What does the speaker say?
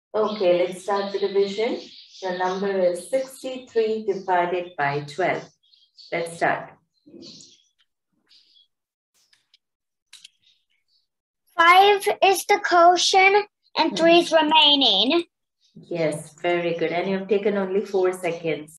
Okay, let's start the division. The number is 63 divided by 12. Let's start. 5 is the quotient and 3 is remaining. Yes, very good. And you've taken only 4 seconds.